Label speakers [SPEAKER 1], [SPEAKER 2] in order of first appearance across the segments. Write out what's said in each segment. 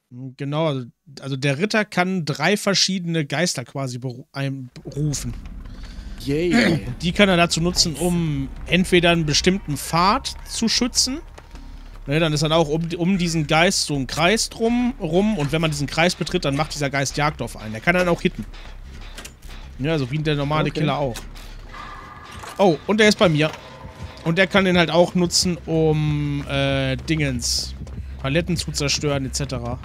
[SPEAKER 1] Genau, also der Ritter kann 3 verschiedene Geister quasi rufen.
[SPEAKER 2] Yay.
[SPEAKER 1] Die kann er dazu nutzen, um entweder einen bestimmten Pfad zu schützen. Ne, dann ist dann auch um diesen Geist so ein Kreis rum. Und wenn man diesen Kreis betritt, dann macht dieser Geist Jagd auf einen. Der kann dann auch hitten. Ja, so wie der normale Killer auch. Oh, und der ist bei mir. Und der kann den halt auch nutzen, um Paletten zu zerstören, etc.
[SPEAKER 2] Okay.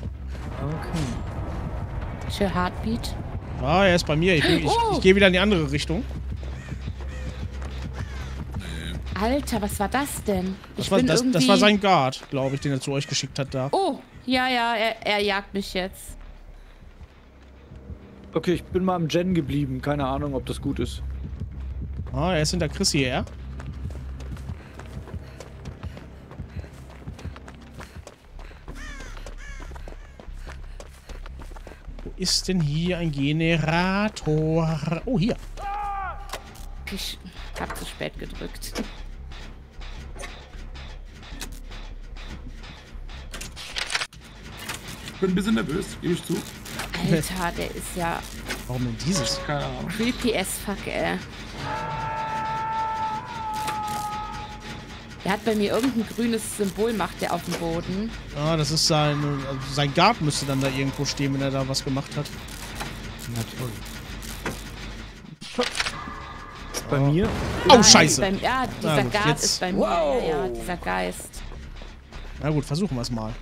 [SPEAKER 3] Für Heartbeat.
[SPEAKER 1] Ah, er ist bei mir. Ich gehe wieder in die andere Richtung.
[SPEAKER 3] Alter, was war das denn?
[SPEAKER 1] Das war sein Guard, glaube ich, den er zu euch geschickt hat da.
[SPEAKER 3] Oh, ja, er jagt mich jetzt.
[SPEAKER 2] Okay, ich bin mal am Gen geblieben. Keine Ahnung, ob das gut ist.
[SPEAKER 1] Ah, er ist hinter Chrissy her. Wo ist denn hier ein Generator? Oh, hier.
[SPEAKER 3] Ich hab zu spät gedrückt.
[SPEAKER 4] Ich bin ein bisschen nervös, gebe ich zu.
[SPEAKER 3] Alter, der ist ja
[SPEAKER 1] Warum denn dieses?
[SPEAKER 4] Keine Ahnung.
[SPEAKER 3] creepy as fuck, ey. Der hat bei mir irgendein grünes Symbol, macht der auf dem Boden.
[SPEAKER 1] Ah, das ist sein Guard müsste dann da irgendwo stehen, wenn er da was gemacht hat.
[SPEAKER 2] Na toll. Ist bei mir?
[SPEAKER 1] Oh, scheiße.
[SPEAKER 3] Ja, dieser
[SPEAKER 1] gut,
[SPEAKER 3] Guard
[SPEAKER 1] jetzt.
[SPEAKER 3] ist bei mir.
[SPEAKER 2] Wow.
[SPEAKER 3] Ja, dieser Geist.
[SPEAKER 1] Na gut, versuchen wir es mal.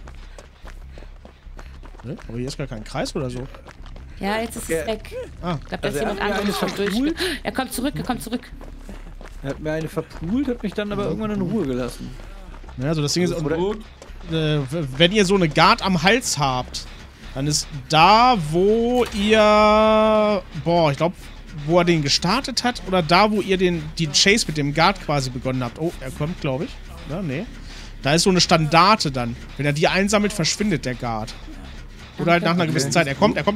[SPEAKER 1] Ne? Aber hier ist gar kein Kreis oder so.
[SPEAKER 3] Ja, jetzt ist es weg.
[SPEAKER 1] Ah,
[SPEAKER 3] Ich glaube, da ist
[SPEAKER 2] Also er
[SPEAKER 3] jemand
[SPEAKER 2] hat mir
[SPEAKER 3] anderes schon
[SPEAKER 2] eine
[SPEAKER 3] durch.
[SPEAKER 2] verpult.
[SPEAKER 3] Er kommt zurück, er kommt zurück.
[SPEAKER 2] Er hat mir eine verpult, hat mich dann aber irgendwann in Ruhe gelassen.
[SPEAKER 1] ja, also das Ding ist,
[SPEAKER 4] Gut.
[SPEAKER 1] wenn ihr so eine Guard am Hals habt, dann ist da, wo ihr, ich glaube, wo er den gestartet hat, oder da, wo ihr die Chase mit dem Guard quasi begonnen habt. Oh, er kommt, glaube ich. Ja, nee. Da ist so eine Standarte dann. Wenn er die einsammelt, verschwindet der Guard. Oder halt nach einer gewissen Zeit. Er kommt.
[SPEAKER 4] Er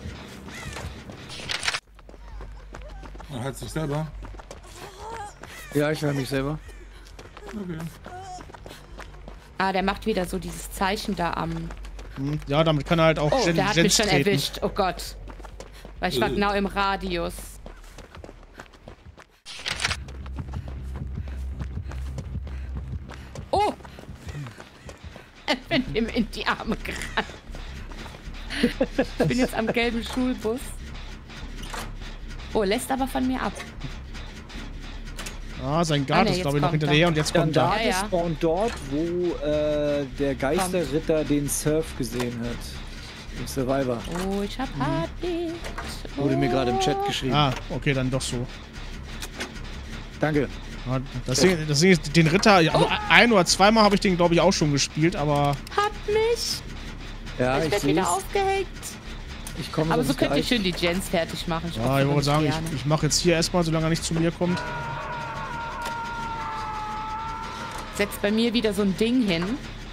[SPEAKER 4] heilt sich selber.
[SPEAKER 2] Ja, ich höre mich selber.
[SPEAKER 4] Okay.
[SPEAKER 3] Ah, der macht wieder so dieses Zeichen da am...
[SPEAKER 1] Ja, damit kann er halt auch
[SPEAKER 3] Oh, der hat mich
[SPEAKER 1] Gens
[SPEAKER 3] schon
[SPEAKER 1] treten.
[SPEAKER 3] erwischt. Oh Gott. Weil ich war genau im Radius. Oh! Ich bin ihm in die Arme gerannt. Ich bin jetzt am gelben Schulbus. Oh, lässt aber von mir ab.
[SPEAKER 1] Ah, sein Guard ist,
[SPEAKER 3] jetzt
[SPEAKER 1] glaube ich, noch
[SPEAKER 3] kommt
[SPEAKER 1] hinterher
[SPEAKER 3] er.
[SPEAKER 1] und jetzt kommt er.
[SPEAKER 2] Standarte
[SPEAKER 3] Ja.
[SPEAKER 2] spawnt dort, wo der Geisterritter den Surf gesehen hat. Den Survivor.
[SPEAKER 3] Oh, ich hab Heartbeat.
[SPEAKER 2] Wurde mir gerade im Chat geschrieben.
[SPEAKER 1] Ah, okay, dann doch so.
[SPEAKER 2] Danke.
[SPEAKER 1] Ja, das Ding ist, den Ritter, also ein- oder zweimal habe ich den, glaube ich, auch schon gespielt, aber
[SPEAKER 3] Hat mich.
[SPEAKER 2] Ja,
[SPEAKER 3] Ich
[SPEAKER 2] ich
[SPEAKER 3] werd
[SPEAKER 2] sehe
[SPEAKER 3] wieder aufgehängt.
[SPEAKER 2] Ich komme
[SPEAKER 3] Aber so
[SPEAKER 2] sonst
[SPEAKER 3] könnt ihr
[SPEAKER 2] gleich.
[SPEAKER 3] schön die Gens fertig machen.
[SPEAKER 1] ja,
[SPEAKER 3] hoffe,
[SPEAKER 1] ich wollte
[SPEAKER 3] nicht
[SPEAKER 1] sagen,
[SPEAKER 3] gerne.
[SPEAKER 1] ich mache jetzt hier erstmal, solange er nicht zu mir kommt.
[SPEAKER 3] Setzt bei mir wieder so ein Ding hin.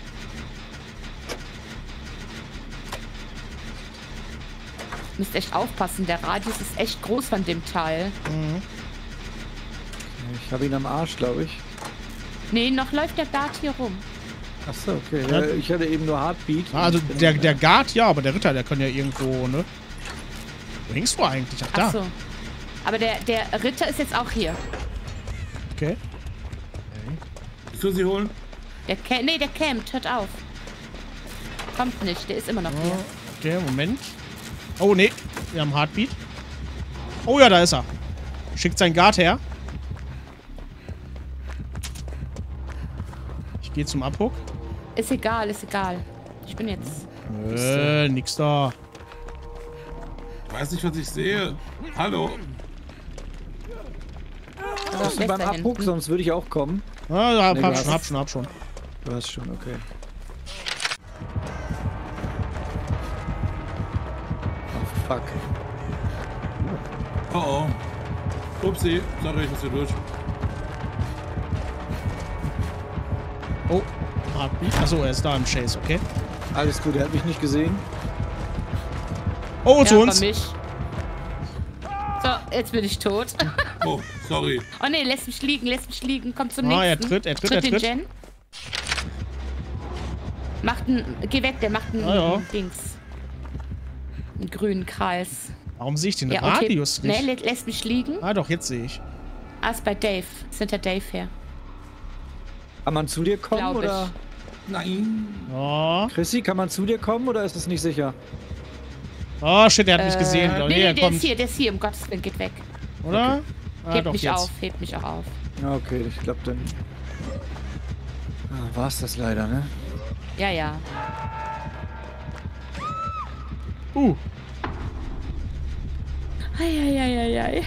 [SPEAKER 3] Müsst echt aufpassen, der Radius ist echt groß von dem Teil.
[SPEAKER 2] Ich habe ihn am Arsch, glaube ich.
[SPEAKER 3] Nee, noch läuft der Guard hier rum.
[SPEAKER 2] Achso, okay.
[SPEAKER 1] Ja.
[SPEAKER 2] Ich hatte eben nur Heartbeat.
[SPEAKER 1] Ah, also der Guard, ja, aber der Ritter, der kann ja irgendwo, ne? Wo hängst du eigentlich? Ach, da.
[SPEAKER 3] Achso. Aber der Ritter ist jetzt auch hier.
[SPEAKER 1] Okay.
[SPEAKER 4] Ich will sie holen.
[SPEAKER 3] Der campt, hört auf. Kommt nicht, der ist immer noch hier.
[SPEAKER 1] Okay, Moment. Oh, nee. Wir haben Heartbeat. Oh ja, da ist er. Schickt seinen Guard her. Ich gehe zum Abhook.
[SPEAKER 3] Ist egal, ist egal. Ich bin jetzt...
[SPEAKER 1] Nix da.
[SPEAKER 4] Ich weiß nicht, was ich sehe. Hallo.
[SPEAKER 2] Bist du beim Abhuck, sonst würde ich auch kommen.
[SPEAKER 1] Ah, ja,
[SPEAKER 2] Nee,
[SPEAKER 1] hab
[SPEAKER 2] du
[SPEAKER 1] schon.
[SPEAKER 2] Du hast schon, okay. Oh, fuck.
[SPEAKER 4] Oh oh. Upsi. Sorry, ich muss hier durch.
[SPEAKER 1] Oh, Heartbeat. Achso, er ist da im Chase, okay.
[SPEAKER 2] Alles gut, er hat mich nicht gesehen.
[SPEAKER 1] Oh, zu
[SPEAKER 3] Ja,
[SPEAKER 1] uns.
[SPEAKER 3] für mich. So, jetzt bin ich tot.
[SPEAKER 4] Oh, sorry.
[SPEAKER 3] Oh nee, lässt mich liegen, kommt zum
[SPEAKER 1] Ah, er
[SPEAKER 3] nächsten.
[SPEAKER 1] tritt.
[SPEAKER 3] Den Gen. Geh weg, der macht einen Dings. Einen grünen Kreis.
[SPEAKER 1] Warum sehe ich den
[SPEAKER 3] Ja,
[SPEAKER 1] Radius nicht?
[SPEAKER 3] Nee, lässt mich liegen.
[SPEAKER 1] Ah, doch, jetzt sehe ich.
[SPEAKER 3] Ah, ist bei Dave. Ist hinter Dave her.
[SPEAKER 2] Kann man zu dir kommen,
[SPEAKER 3] Glaub
[SPEAKER 2] oder?
[SPEAKER 4] Nein.
[SPEAKER 1] Oh.
[SPEAKER 2] Chrissy, kann man zu dir kommen, oder ist es nicht sicher?
[SPEAKER 1] Oh, shit, der hat mich gesehen. Oh,
[SPEAKER 3] Nee,
[SPEAKER 1] er
[SPEAKER 3] der
[SPEAKER 1] kommt.
[SPEAKER 3] ist hier, um Gottes Willen, geht weg.
[SPEAKER 1] Oder?
[SPEAKER 2] Okay.
[SPEAKER 1] Ah,
[SPEAKER 3] Hebt
[SPEAKER 1] doch,
[SPEAKER 3] mich
[SPEAKER 1] jetzt.
[SPEAKER 3] auf, hebt mich auch auf.
[SPEAKER 2] Ja, okay, ich glaube dann... war's das leider, ne?
[SPEAKER 3] Ja, ja. Eieieiei.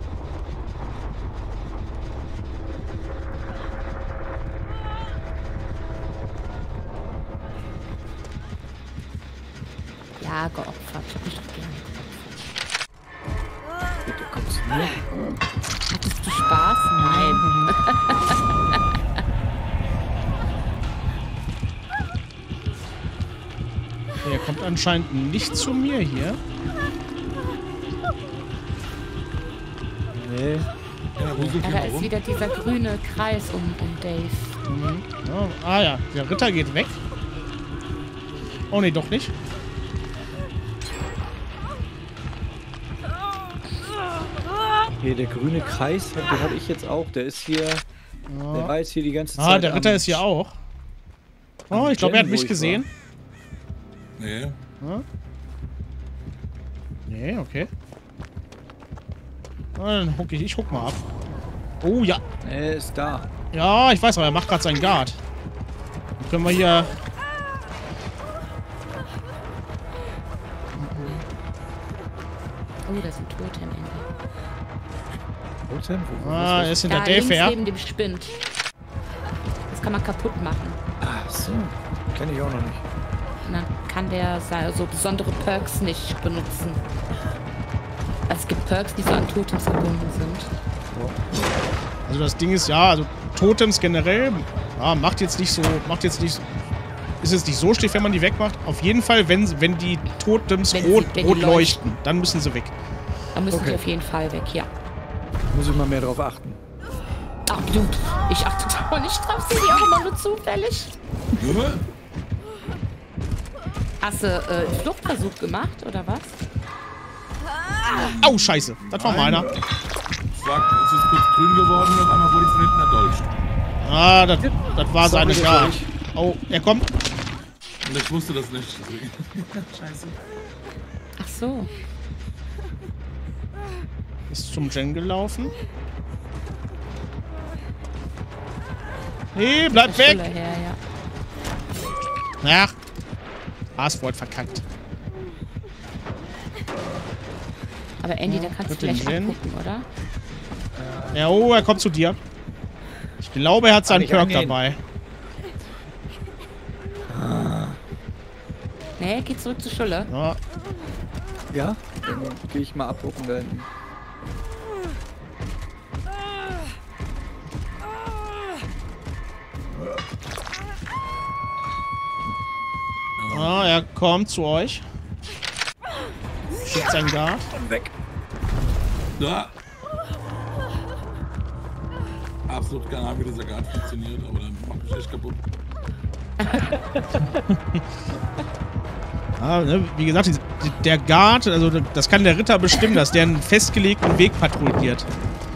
[SPEAKER 3] Ja, geopfert. Ich hab mich doch gerne geopfert.
[SPEAKER 2] Bitte kommst du mir.
[SPEAKER 3] Hattest du Spaß? Nein.
[SPEAKER 1] Der kommt anscheinend nicht zu mir hier.
[SPEAKER 2] Nee.
[SPEAKER 4] Ja, wo sind
[SPEAKER 3] Ja,
[SPEAKER 4] wir
[SPEAKER 3] da ist
[SPEAKER 4] rum?
[SPEAKER 3] wieder dieser grüne Kreis um Dave.
[SPEAKER 1] Oh, ah ja, der Ritter geht weg. Oh nee, doch nicht.
[SPEAKER 2] Hier, der grüne Kreis, den habe ich jetzt auch. Der ist hier... Der war jetzt hier die ganze Zeit.
[SPEAKER 1] Ah, der Ritter
[SPEAKER 2] am-
[SPEAKER 1] ist hier auch. Oh, ich glaube, er hat mich gesehen.
[SPEAKER 4] Nee.
[SPEAKER 1] Nee, okay. Ah, dann ich huck mal ab. Oh ja.
[SPEAKER 2] Er ist da.
[SPEAKER 1] Ja, ich weiß, aber er macht gerade seinen Guard. Dann können wir hier...
[SPEAKER 3] Oh, da ist ein Totem in
[SPEAKER 2] Totem? Wo
[SPEAKER 1] Ah, er ist hinter
[SPEAKER 3] da
[SPEAKER 1] Dave
[SPEAKER 3] links
[SPEAKER 1] her.
[SPEAKER 3] neben dem Spind. Das kann man kaputt machen.
[SPEAKER 2] Ach so. Kenne ich auch noch nicht.
[SPEAKER 3] Und dann kann der so besondere Perks nicht benutzen. Also es gibt Perks, die so an Totems gebunden sind.
[SPEAKER 1] Also das Ding ist, ja, also Totems generell, ja, macht jetzt nicht so, ist jetzt nicht so schlecht, wenn man die wegmacht. Auf jeden Fall, wenn die Totems
[SPEAKER 3] Wenn
[SPEAKER 1] rot
[SPEAKER 3] die
[SPEAKER 1] leuchten, dann müssen sie weg.
[SPEAKER 3] Da müssen
[SPEAKER 2] Okay.
[SPEAKER 3] die auf jeden Fall weg, ja.
[SPEAKER 2] Muss ich mal mehr drauf achten.
[SPEAKER 3] Ach du, ich achte da auch nicht drauf, sehe die auch immer nur zufällig. Hast du einen Fluchtversuch gemacht, oder was?
[SPEAKER 1] Au, scheiße, das war meiner.
[SPEAKER 4] Fuck, es ist kurz grün geworden und auf einmal wurde ich von hinten erdolcht.
[SPEAKER 1] Ah, das war seine
[SPEAKER 2] Sorry,
[SPEAKER 1] Guard.
[SPEAKER 2] das
[SPEAKER 1] Oh, er kommt.
[SPEAKER 4] Und ich wusste das nicht. Scheiße.
[SPEAKER 3] Ach so.
[SPEAKER 1] Ist zum Gen gelaufen. Nee, bleib
[SPEAKER 3] Der
[SPEAKER 1] weg!
[SPEAKER 3] Schule her, ja.
[SPEAKER 1] Ach. Asphalt verkackt.
[SPEAKER 3] Aber Andy, da kannst du
[SPEAKER 1] wird den
[SPEAKER 3] vielleicht
[SPEAKER 1] sehen.
[SPEAKER 3] abgucken, oder?
[SPEAKER 1] Ja, oh, er kommt zu dir. Ich glaube, er hat seinen
[SPEAKER 2] nicht
[SPEAKER 1] Perk
[SPEAKER 2] angehen.
[SPEAKER 1] dabei.
[SPEAKER 3] Nee, geh zurück zur Schule.
[SPEAKER 1] Ja.
[SPEAKER 2] Ja? Dann gehe ich mal abgucken da hinten.
[SPEAKER 1] Ah, er kommt zu euch. Schickt seinen Guard.
[SPEAKER 2] Weg.
[SPEAKER 4] Da. Absolut keine Ahnung, wie dieser Guard funktioniert, aber dann macht mich echt kaputt.
[SPEAKER 1] Ah, ne, wie gesagt, der Guard, also das kann der Ritter bestimmen, dass der einen festgelegten Weg patrouilliert.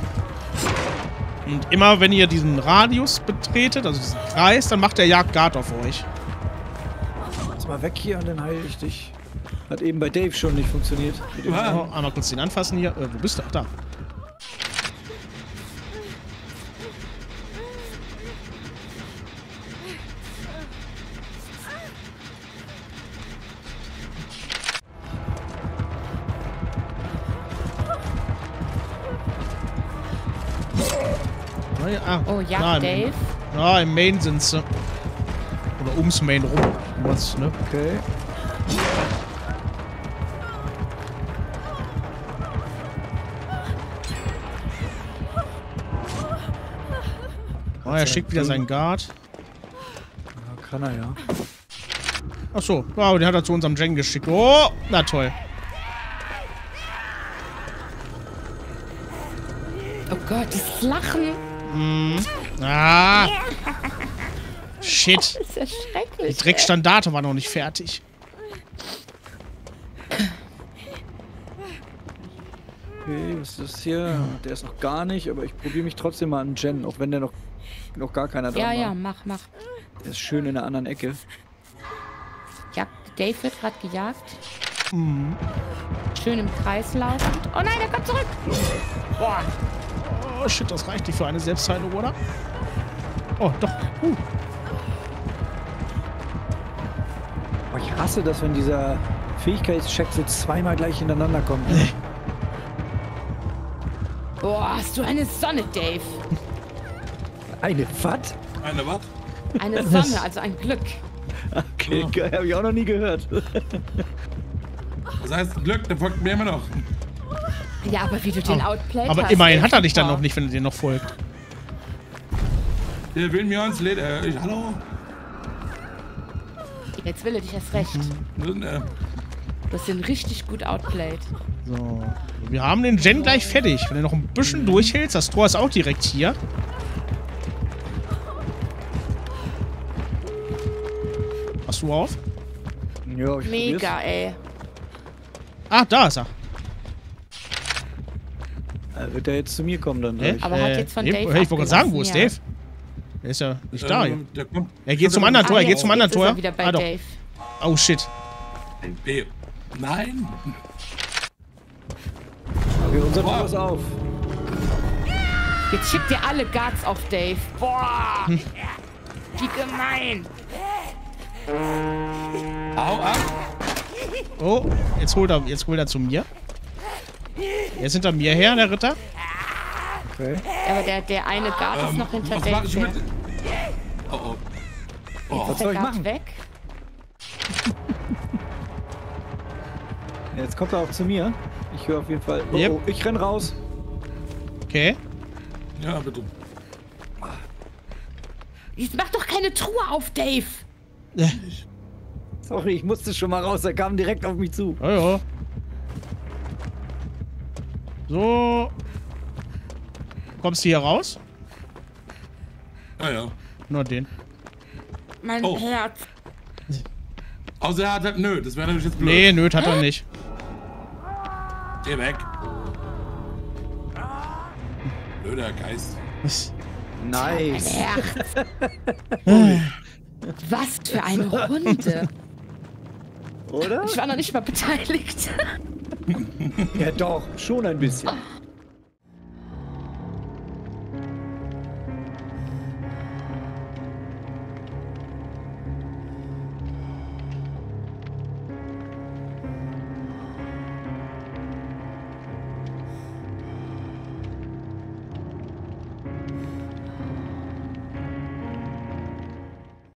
[SPEAKER 1] Und immer wenn ihr diesen Radius betretet, also diesen Kreis, dann macht der Jagdguard auf euch.
[SPEAKER 2] Jetzt mal weg hier und dann heile ich dich. Hat eben bei Dave schon nicht funktioniert. Mit dem
[SPEAKER 1] Oh, einmal kurz den anfassen hier. Wo bist du? Ach, da.
[SPEAKER 3] Oh, ja,
[SPEAKER 1] na,
[SPEAKER 3] Dave.
[SPEAKER 1] Ja, im Main sind sie. Oder ums Main rum. Was, ne?
[SPEAKER 2] Okay.
[SPEAKER 1] Oh, er schickt wieder seinen Guard.
[SPEAKER 2] Ja, kann er ja.
[SPEAKER 1] Achso, wow, den hat er zu unserem Gen geschickt. Oh, na toll.
[SPEAKER 3] Oh Gott, dieses Lachen.
[SPEAKER 1] Ah. Shit.
[SPEAKER 3] Das ist ja schrecklich.
[SPEAKER 1] Die Dreckstandarte war noch nicht fertig.
[SPEAKER 2] Okay, was ist das hier? Der ist noch gar nicht, aber ich probiere mich trotzdem mal an Jen, auch wenn der noch gar keiner dran
[SPEAKER 3] Ja,
[SPEAKER 2] war.
[SPEAKER 3] ja, mach.
[SPEAKER 2] Der ist schön in der anderen Ecke.
[SPEAKER 3] Dave wird gerade gejagt.
[SPEAKER 1] Mhm.
[SPEAKER 3] Schön im Kreis laufend. Oh nein, er kommt zurück. Boah.
[SPEAKER 1] Oh, shit, das reicht nicht für eine Selbstheilung, oder? Oh, doch.
[SPEAKER 2] Oh, ich hasse das, wenn dieser Fähigkeitscheck so zweimal gleich hintereinander kommt.
[SPEAKER 3] Boah, hast du eine Sonne, Dave.
[SPEAKER 2] Eine was?
[SPEAKER 4] Eine was?
[SPEAKER 3] Eine Sonne, also ein Glück.
[SPEAKER 2] Okay, geil, habe ich auch noch nie gehört.
[SPEAKER 4] Das heißt, Glück, der folgt mir immer noch.
[SPEAKER 3] Ja, aber wie du den outplayed
[SPEAKER 1] Aber
[SPEAKER 3] hast.
[SPEAKER 1] immerhin
[SPEAKER 3] ey,
[SPEAKER 1] hat er dich dann
[SPEAKER 3] super.
[SPEAKER 1] noch nicht, wenn er dir noch folgt.
[SPEAKER 4] Der will mir ans Leder. Hallo?
[SPEAKER 3] Jetzt will er dich erst recht. Du hast den richtig gut outplayed.
[SPEAKER 1] So. Wir haben den Gen gleich fertig. Wenn du noch ein bisschen durchhältst, das Tor ist auch direkt hier. Hast du auf?
[SPEAKER 2] Ja, ich
[SPEAKER 3] Mega, ey.
[SPEAKER 1] Ah, da ist er.
[SPEAKER 2] Wird der jetzt zu mir kommen dann?
[SPEAKER 1] Hä?
[SPEAKER 2] gleich?
[SPEAKER 3] Aber hat jetzt von Dave
[SPEAKER 1] Ich wollte gerade sagen, wo ist Dave?
[SPEAKER 3] abgelassen,
[SPEAKER 1] Der ist ja nicht da.
[SPEAKER 4] Der kommt.
[SPEAKER 1] Er geht zum anderen Tor, er geht
[SPEAKER 3] jetzt
[SPEAKER 1] zum anderen
[SPEAKER 3] ist er
[SPEAKER 1] Tor.
[SPEAKER 3] wieder bei
[SPEAKER 1] Ah, doch.
[SPEAKER 3] Dave.
[SPEAKER 1] Oh, shit.
[SPEAKER 4] Nein.
[SPEAKER 2] Okay, unser Tor ist auf.
[SPEAKER 3] Jetzt schickt ihr alle Guards auf Dave. Boah. Wie gemein.
[SPEAKER 4] Au ab.
[SPEAKER 1] Oh, jetzt holt er zu mir. Er ist hinter mir her, der Ritter.
[SPEAKER 2] Okay.
[SPEAKER 3] Aber der eine Guard ist noch hinter
[SPEAKER 4] Was mach ich
[SPEAKER 3] Dave.
[SPEAKER 4] mit? Oh.
[SPEAKER 2] Was
[SPEAKER 3] Ist
[SPEAKER 2] soll
[SPEAKER 3] der
[SPEAKER 2] ich
[SPEAKER 3] Guard
[SPEAKER 2] machen?
[SPEAKER 3] weg?
[SPEAKER 2] Jetzt kommt er auch zu mir. Ich höre auf jeden Fall. Oh,
[SPEAKER 1] Yep.
[SPEAKER 2] oh, ich renn raus.
[SPEAKER 1] Okay.
[SPEAKER 4] Ja, bitte.
[SPEAKER 3] Jetzt mach doch keine Truhe auf, Dave.
[SPEAKER 2] Sorry, ich musste schon mal raus. Er kam direkt auf mich zu.
[SPEAKER 1] Ja, ja. So. Kommst du hier raus?
[SPEAKER 4] Ja.
[SPEAKER 1] Nur den.
[SPEAKER 3] Mein
[SPEAKER 4] Oh.
[SPEAKER 3] Herz.
[SPEAKER 4] Außer er hat halt, nö, das wäre natürlich jetzt blöd.
[SPEAKER 1] Nee, nöt hat er nicht.
[SPEAKER 4] Geh weg. Blöder Geist.
[SPEAKER 3] Mein
[SPEAKER 2] Nice.
[SPEAKER 3] Herz. Was für eine Runde.
[SPEAKER 2] Oder?
[SPEAKER 3] Ich war noch nicht mal beteiligt.
[SPEAKER 2] Ja doch, schon ein bisschen.